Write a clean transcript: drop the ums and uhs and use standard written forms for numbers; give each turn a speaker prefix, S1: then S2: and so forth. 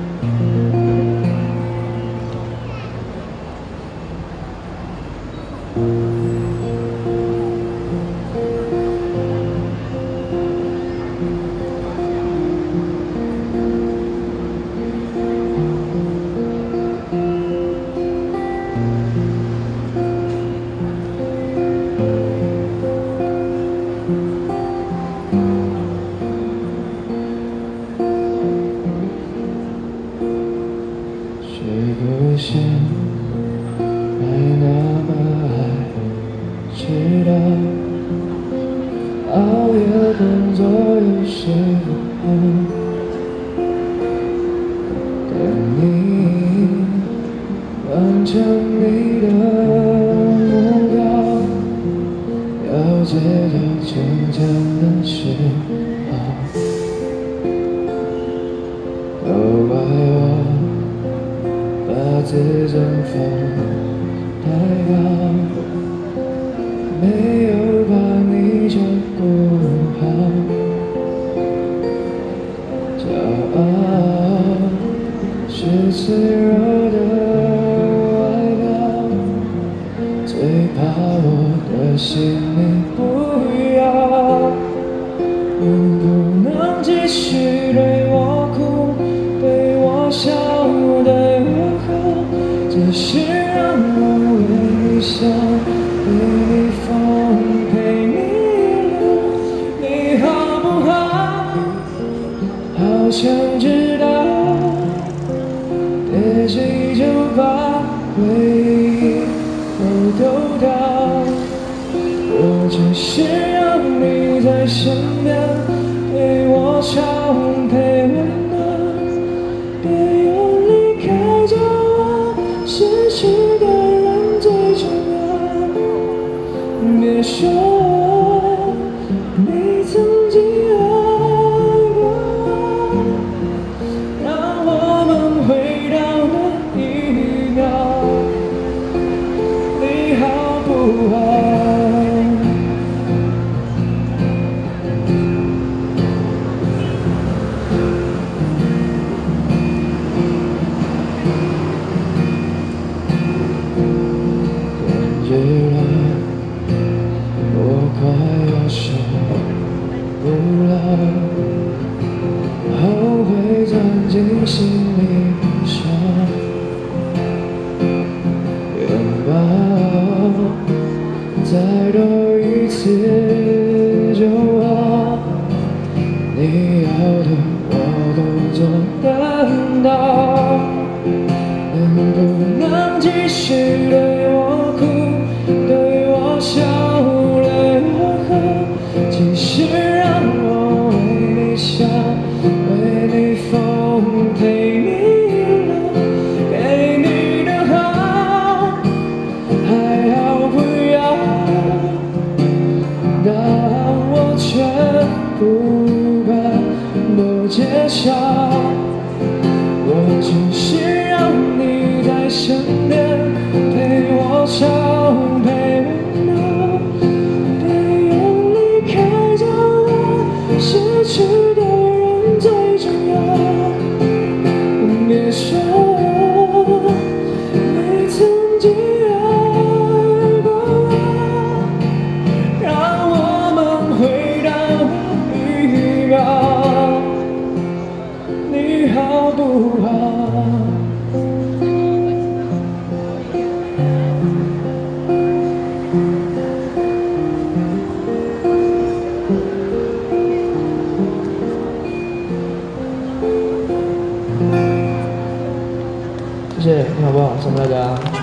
S1: 是不是还那么爱迟到？熬夜工作有时候等你完成你的目标，要知道成长的时候，都怪我把自尊放太高，没有把你照顾好。骄傲是脆弱的外表，最怕我的心你不要。能不能继续对我哭，对我笑，对我好，只是让我微笑，陪你疯，陪你哭，你好不好？好想知道，别急就把回忆都丢掉，我只是让你在身边，陪我笑，陪我闹，别用离开叫我失去的人最重要。别说你曾经爱过我，让我们回到那一秒，你好不好？知道我快要受不了，后悔钻进心里说拥抱，再多一次就好，你要的我都做得到。能不能继续对我哭，对我笑，对我好，其实让我为你笑，为你疯，陪你闹，给你的好，还好不要，答案我全不敢都揭晓，我只是让你在身边，陪我笑，陪我闹，别用离开叫我失去的人最重要。别说你曾经爱过我，让我们回到那一秒，你好不好？谢谢，你好不好？什么大家？